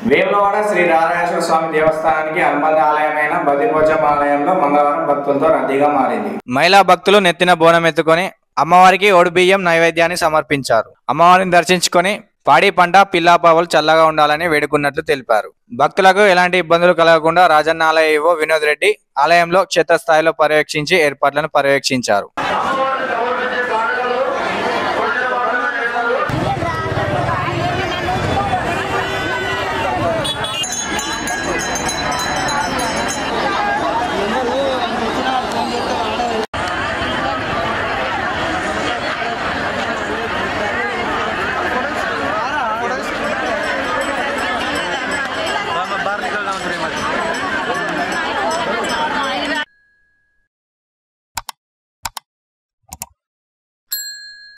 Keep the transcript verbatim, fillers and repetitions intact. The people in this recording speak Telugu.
వేములవాడ శ్రీ నారాయణేశ్వర స్వామి దేవస్థానానికి అనుబంధ ఆలయమైన బదిపోచమ్మ ఆలయంలో మంగళవారం భక్తులతో రద్దీగా మారింది. మహిళా భక్తులు నెత్తిన బోనం ఎత్తుకొని అమ్మవారికి ఒడిబియ్యం నైవేద్యాన్ని సమర్పించారు. అమ్మవారిని దర్శించుకొని పాడి పంట పిల్లాపావులు చల్లగా ఉండాలని వేడుకున్నట్లు తెలిపారు. భక్తులకు ఎలాంటి ఇబ్బందులు కలగకుండా రాజన్న ఆలయ ఈవో వినోద్ రెడ్డి ఆలయంలో క్షేత్రస్థాయిలో పర్యవేక్షించి ఏర్పాట్లను పర్యవేక్షించారు.